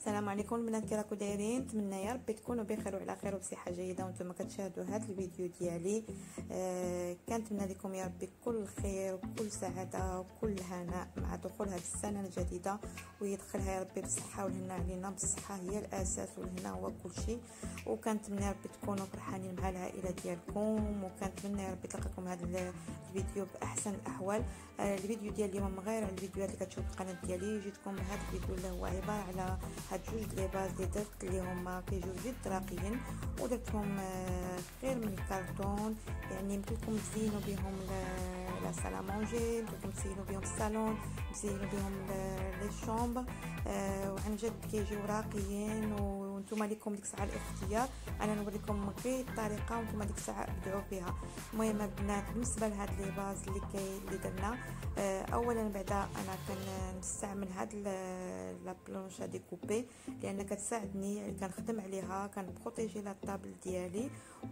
السلام عليكم البنات، كي راكم دايرين؟ نتمنى يا ربي تكونوا بخير وعلى خير وبصحه جيده وانتم كتشاهدوا هذا الفيديو ديالي. كنتمنى لكم يا ربي كل خير وكل سعاده وكل هناء مع دخول هذه السنه الجديده، ويدخلها يا ربي بالصحه والهنا علينا. بالصحه هي الاساس والهنا هو كل شيء. وكنتمنى يا ربي تكونوا فرحانين مع العائله ديالكم، وكنتمنى يا ربي تلقاكم هذا الفيديو باحسن الاحوال. الفيديو ديال اليوم غير على الفيديوهات اللي كتشوفوا في القناه ديالي. جيتكم بهذا الفيديو اللي هو عباره على هاد جوج لي باز اللي درت اللي هما كيجيو جد راقيين، ودرتهم غير من الكرتون. يعني يمكنكم تزينوا بهم لا سالا مونجي، يمكنكم تزينوا بهم الصالون، تزينوا بهم لي شومبر. وعن جد كيجيو راقيين، وانتم لكم ديك الساعه الاختيار. انا نوريكم غير الطريقه وانتم ديك الساعه ابدعوا فيها. المهم البنات، بالنسبه لهاد لي باز اللي درنا، اولا بعدا انا كنستعمل هاد لا بلونشا ديكوبي لان كتساعدني، يعني كنخدم عليها، كنبروتيجي لا طابل ديالي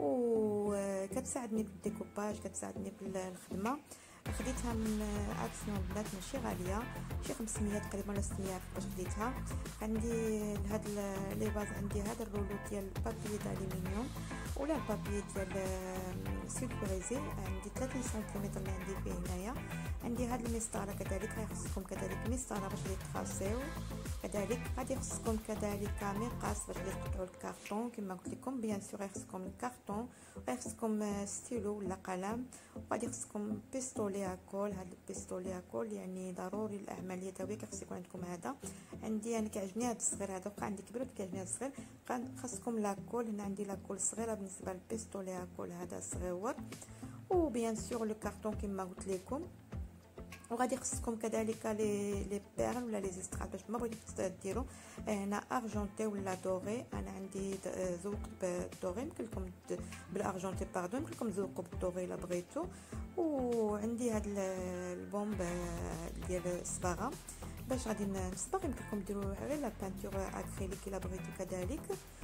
وكتساعدني بالديكوباج، كتساعدني بالخدمه. خديتها من اكسيون البنات، ماشي غاليه، شي 500 تقريبا ولا 600 باش خديتها. عندي لهاد لي باز عندي هذا الرولو ديال البابي دالومنيوم ولا البابي ديال سيلفوريزي، عندي 30 سنتيمتر اللي عندي فيه هنايا. عندي هاد المسطره كذلك، خصكم كذلك مسطره باش تخاصيو. كذلك غادي يخصكم كذلك مقاس باش تقطعوا الكارطون كما قلت لكم. بيان سور يخصكم الكارطون، ويخصكم ستيلو ولا قلم، وغادي يخصكم بيستولي اكول. هذا البيستولي اكول يعني ضروري للاعمال اليدويه، كيخص يكون عندكم هذا. عندي انا كيعجبني هذا الصغير هذا، وقع عندي كبير كيعجبني هذا الصغير. خاصكم لاكول، هنا عندي لاكول صغيره بالنسبه للبيستولي اكول هذا صغيور. وبيان سور لو كارطون كما قلت لكم. وغادي يخصكم كذلك لي بيرل ولا لي زيسترات باش ما بغيتو ديروا هنا ارجونتي ولا دوري. انا عندي ذوقت بالدوري، يمكن لكم بالارجونتي باردون، يمكن لكم تذوقوا بالدوري الا بغيتو. وعندي هاد البومب ديال الصباغه باش غادي نصبغ، يمكن لكم ديروا غير لا بانتور اكريليك الا بغيتو كذلك.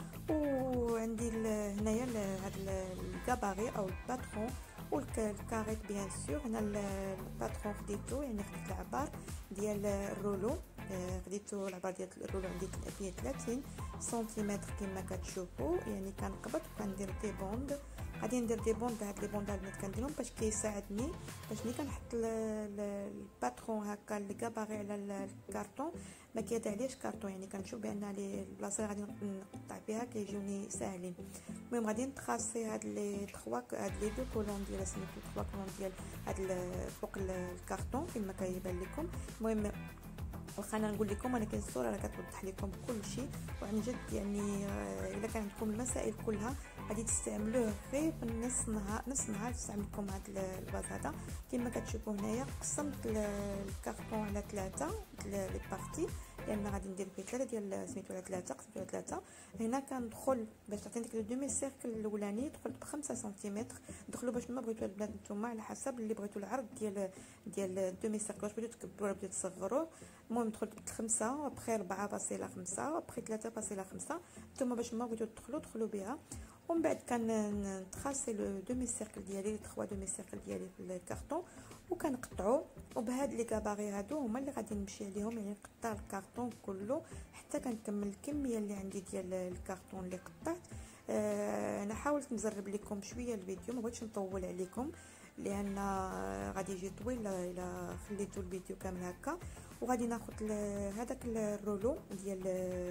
وعندي هنايا هاد الكاباري او الباترون والكاريت. بيان سور هنا الباترون خديتو، يعني خديت العبار ديال الرولو، خديتو العبار ديال الرولو عندي فيه 30 سنتيمتر كما كتشوفوا. يعني كنقبض وكندير دي بوند، غادي ندير دي بوند. هاد لي بوند البنات كنديرهم باش كيساعدني باش ملي كنحط الباترون هكا الكاباري على الكارطون ما كيضيعليش كارطون، يعني كنشوف بان لي البلاصه غادي نقطع فيها كيجوني ساهلين. المهم غادي نتخاصي هاد لي 3 هاد لي دو كولون ديال سميتو 3 كولون ديال هاد فوق الكارطون كما كيبان لكم. المهم واخا انا نقول لكم، ولكن الصوره راه كتوضح لكم كل شيء. وعن جد يعني الا كان عندكم المسائل كلها غادي تستعملوه غير في نص نهار تستعملكم هذا الباز هذا. كما كتشوفوا هنايا قسمت الكارطون على 3 لي بارتي، لان غادي ندير فيه 3 ديال سميتو على 3 قسمتو على 3. هنا كندخل باش تعطيني ديك دومي سيركل الاولاني، دخلت ب5 سنتيمتر. دخلوا باش ما بغيتو البنات نتوما على حسب اللي بغيتو العرض ديال الدومي سيركل، واش بغيتو تكبروا ولا بغيتو تصغروه. المهم دخلت ب5 ابخي 4.5 ابخي 3.5. نتوما باش ما بغيتو دخلوا بها. ومن بعد كنتخاصي لو دومي سيركل ديالي، 3 دومي سيركل ديالي في الكارطون، وكنقطعو. وبهاد لي كاباري هادو هما اللي غادي نمشي عليهم، يعني نقطع الكارطون كله حتى كنكمل الكميه اللي عندي ديال الكارطون اللي قطعت. انا حاولت نزرب لكم شويه الفيديو، ما بغيتش نطول عليكم لان غادي يجي طويل الا خليتو الفيديو كامل هكا. وغادي ناخذ هذاك الرولو ديال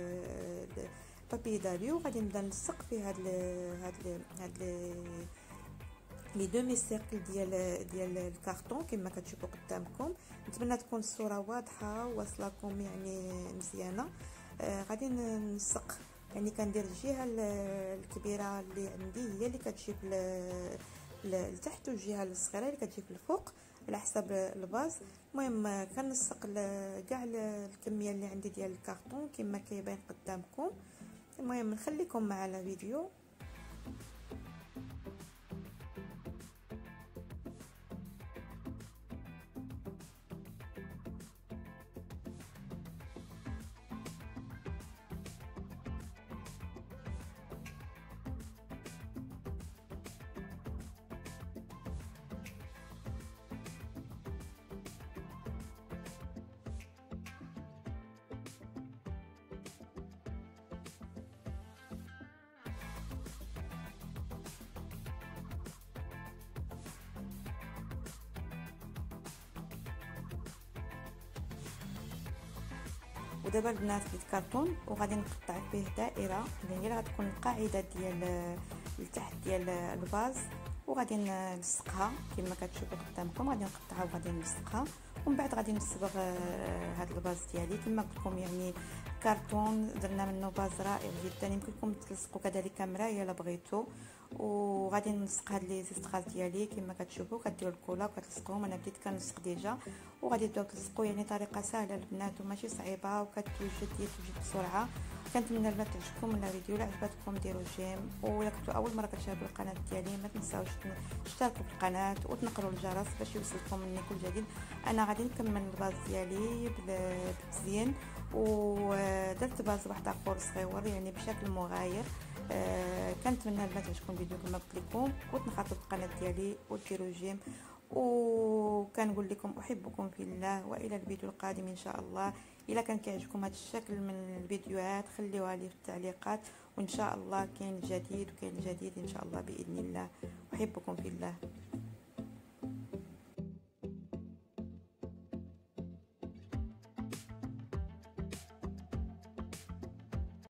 بابي داليو، غادي نبدا نلصق فيه هاد لي دومي سيركل ديال الكارطون كما كتشوفوا قدامكم. نتمنى تكون الصوره واضحه واصلكم يعني مزيانه. غادي نلصق، يعني كندير الجهه الكبيره اللي عندي هي اللي كتجي لتحت، والجهه الصغيره اللي كتجي في الفوق على حسب الباز. المهم كنلصق كاع الكميه اللي عندي ديال الكارطون كما كيبان قدامكم. المهم نخليكم مع الفيديو. ودابا البنات بديت كارطون وغادي نقطع فيه دائره اللي هي غتكون القاعده ديال لتحت ديال الفاز، وغادي نلصقها كما كتشوفوا قدامكم. غادي نقطعها وغادي نلصقها، ومن بعد غادي نصبغ هذا الفاز ديالي كما قلت لكم. يعني كرتون درنا منه فاز رائع جدا، يمكن لكم تلصقوا كذلك مرايه الا بغيتوا. وغادي نلصق هاد لي زيستغاز ديالي كما كتشوفوا، كديروا الكولا وكتلصقوهم. انا بديت كنلصق ديجا، وغادي تبداو تلصقوا. يعني طريقه سهله البنات وماشي صعيبه وكتوجد بسرعه. كنتمنى البنات تعجبكم الفيديو. لا عجبتكم ديروا جيم، ولا كنتو اول مره كتشاهدوا القناه ديالي ما تنساوش تشتركوا في القناه وتنقروا الجرس باش يوصلكم مني كل جديد. انا غادي نكمل الباز ديالي بالتزيين، ودرت باز واحد اخر صغيور يعني بشكل مغاير. كنتمنى البنات تعجبكم الفيديو كما قلت لكم، وتنخرطوا في القناه ديالي وديروا جيم. وكنقول لكم احبكم في الله، والى الفيديو القادم ان شاء الله. الا كان كيعجبكم هذا الشكل من الفيديوهات خليوها لي في التعليقات، وان شاء الله كاين جديد وكاين جديد ان شاء الله باذن الله. احبكم في الله.